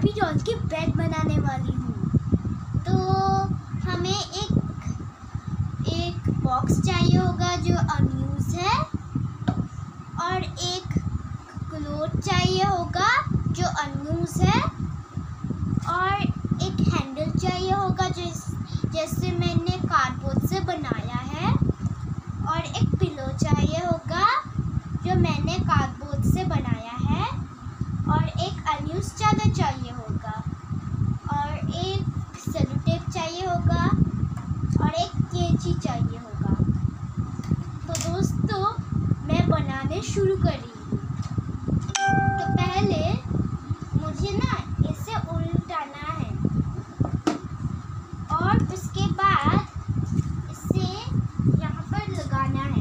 Barbie doll की bed बनाने वाली हूँ। तो हमें एक बॉक्स चाहिए होगा जो अनयूज है, और एक क्लोथ चाहिए होगा जो अनयूज है, और एक हैंडल चाहिए होगा जैसे मैंने कार्डबोर्ड से बनाया है, और एक पिलो चाहिए होगा जो मैंने कार्डबोर्ड से बनाया है, और एक अनयूज चादर चाहिए होगा, और एक सेलो टेप चाहिए होगा, और एक कैंची चाहिए होगा। तो दोस्तों मैं बनाने शुरू कर रही हूँ। तो पहले मुझे ना इसे उल्टाना है, और उसके बाद इसे यहाँ पर लगाना है।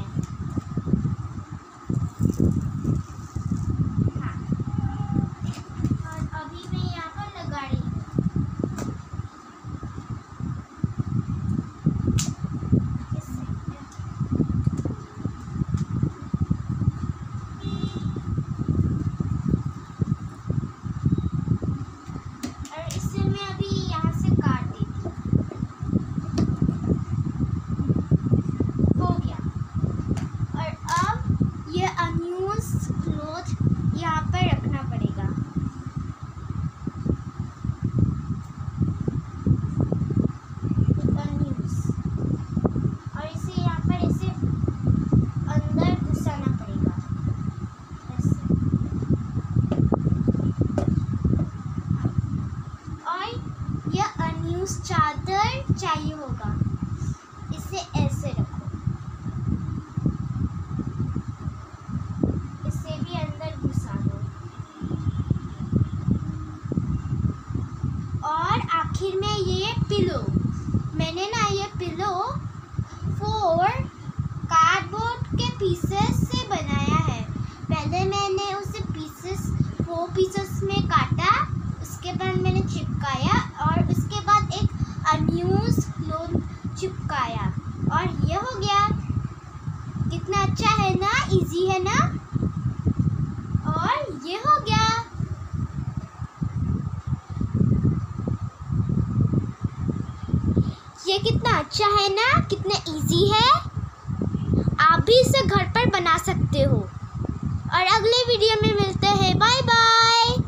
हाँ, और अभी मैं यहाँ पर लगा रही हूँ। और इसे मैं अभी यहाँ से काट देती हूँ। हो गया। और अब ये अनयूज क्लॉथ यहाँ पर रखना पड़ेगा। अनयूज, और इसे यहाँ पर ऐसे अंदर घुसाना पड़ेगा ऐसे। और यह अनयूज चादर चाहिए होगा, इसे ऐसे रखो, इसे भी अंदर घुसा दो। और आखिर में ये पिलो, मैंने ना ये पिलो 4 कार्डबोर्ड के पीसेस से बनाया है। पहले मैंने उसे 4 पीसेस में काटा, उसके बाद मैंने चिपकाया, और उसके बाद एक अनयूज क्लोथ चिपकाया, और ये हो गया। कितना अच्छा है ना, इजी है ना, और ये हो गया। ये कितना अच्छा है ना, कितना इजी है। आप भी इसे घर पर बना सकते हो। और अगले वीडियो में मिलते हैं। Bye bye.